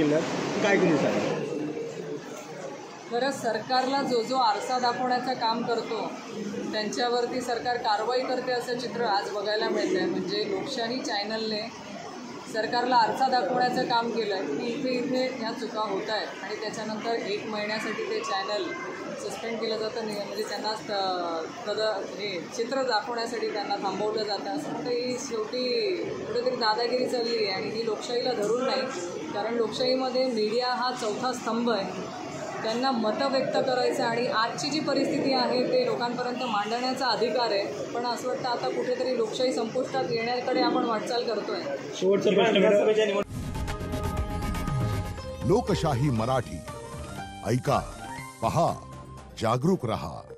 जिल्ह्यात, काय तुम्ही सांगा? खरंच सरकारला जो जो आरसा दाखवण्याचं काम करतो त्यांच्यावरती सरकार कारवाई करते असं चित्र आज बघायला मिळतं आहे. म्हणजे लोकशाही चॅनलने सरकारला आरसा दाखवण्याचं काम केलं आहे की इथे इथे ह्या चुका होत आहेत आणि त्याच्यानंतर 1 महिन्यासाठी ते चॅनल सस्पेंड केलं जातं. म्हणजे त्यांना हे चित्र दाखवण्यासाठी त्यांना थांबवलं जातं. असं वाटतं ही शेवटी कुठेतरी दादागिरी चालली आहे आणि ही लोकशाहीला धरून नाही. कारण लोकशाहीमध्ये मीडिया हा चौथा स्तंभ आहे. त्यांना मतं व्यक्त करायचं आणि आजची जी परिस्थिती आहे ते लोकांपर्यंत मांडण्याचा अधिकार आहे. पण असं वाटतं आता कुठेतरी लोकशाही संपुष्टात येण्याकडे आपण वाटचाल करतोय. लोकशाही मराठी ऐका, पहा, जागरूक रहा.